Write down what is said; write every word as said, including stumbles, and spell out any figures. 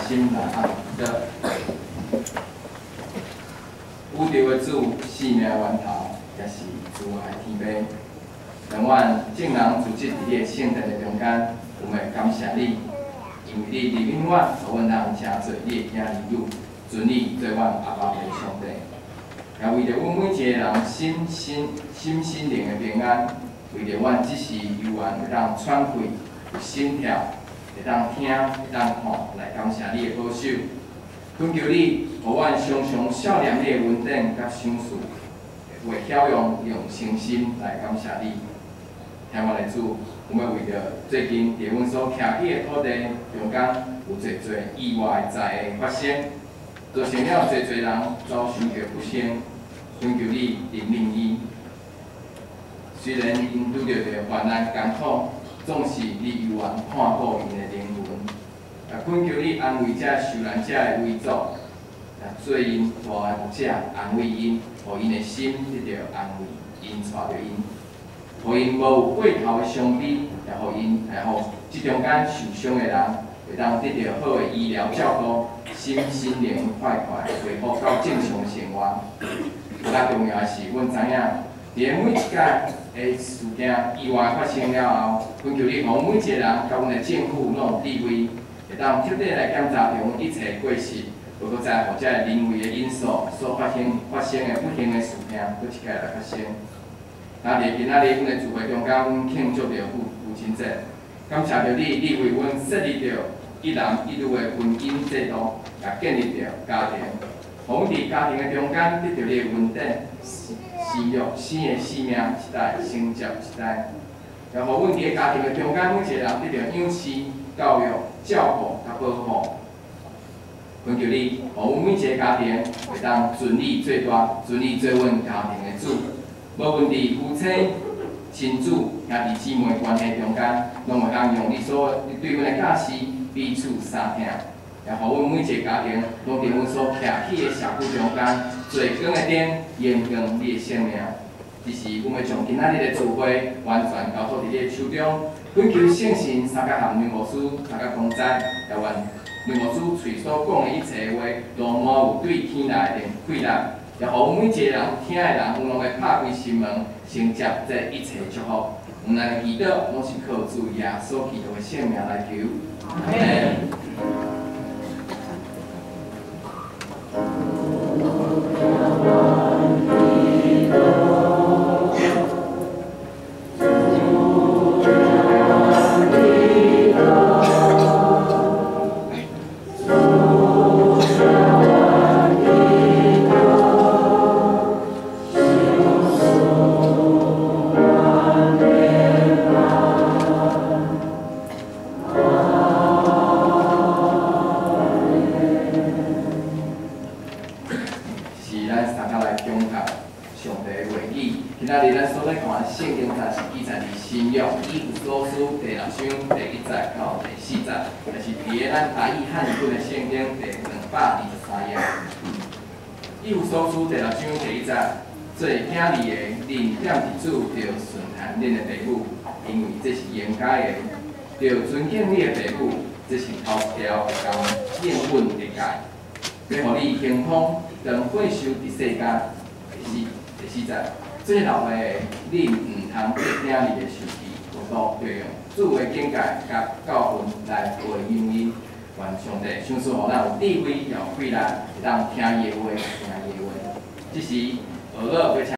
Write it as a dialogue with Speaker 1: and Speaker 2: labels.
Speaker 1: 心难安的。宇宙的主，生命源头，也是慈爱天父。让阮众人组织伫你的圣殿的中间，我们感谢你，因为你怜悯阮，互阮人诚做你的囝儿女，尊你做阮阿爸的上帝。也为着阮每一个人心心心心灵的平安，为着阮即时游园会当喘气、有心跳，会当听、会当看，来感谢你的保守。恳求你，互阮常常少念你的恩典甲赏赐，会晓用用诚心来感谢你。听我的主，我们为着最近伫阮所徛起的土地中间，有侪侪意外的灾害发生，造成了侪侪人遭受着不幸。恳求你怜悯伊。虽然因拄着着患难艰苦，总是你有缘看顾因的灵魂。也恳求你安慰这受难者的危族，也做因大的牧者安慰因，互因的心得到安慰，因带着因。互因无有过头的伤悲，也互因，也互即中间受伤的人会当得到好的医疗照顾，心心灵快快恢复到正常生活。更加重要的是，阮知影，伫每一届的事件意外发生了后，恳求你，互每一个人甲阮的政府拢有智慧，会当彻底来检查着阮一切过失，无搁再互这人为的因素所发生发生的不幸的事件，搁一届来发生。那伫今仔日，阮的聚会中间，阮庆祝着父父亲节，感谢着你，你为阮设立着一男一女的婚姻制度，也建立着家庭。互阮伫家庭的中间得到你的稳定、生育、生的生命一代，成就一代。也互阮伫家庭的中间，每一个人得到养饲、教育、照顾、甲保护。恳求你，互阮每一个家庭会当尊你做大，尊你做阮家庭的主。无论伫夫妻、亲子，也伫姊妹关系中间，拢会当用你所你对阮的教示彼此相听。也互阮每一个家庭，拢伫阮所徛起的社区中间，做光的灯，延光你的生命。只是阮要将今仔日的聚会完全交托伫你的手中，恳求圣神三甲含女牧师三甲同在，也愿女牧师嘴所讲的一切话，都满有对天来的快乐。也互每一个人听的人，阮拢会拍开心门，承接这一切祝福。阮咱的祈祷，拢是靠主耶稣基督的圣名来求。阿门。今仔日咱所咧看圣经册是记载伫新约以弗所书第六章第一节到第四节，就是伫个咱台语汉语本的圣经第两百二十三页。以弗所书第六章第一节，做囝儿的，恁念伫主，着顺行恁的父母，因为这是应该的；着尊敬你的父母，这是头一条会讲应允的戒，要互你幸福，当退休伫世间。第四第四节。最后的，恁毋通对囝儿的受气，无多着用主的境界甲教训来回应伊。愿上帝赏赐互咱有智慧，有快乐，会当听伊的话，听伊的话。这时，俄罗要请。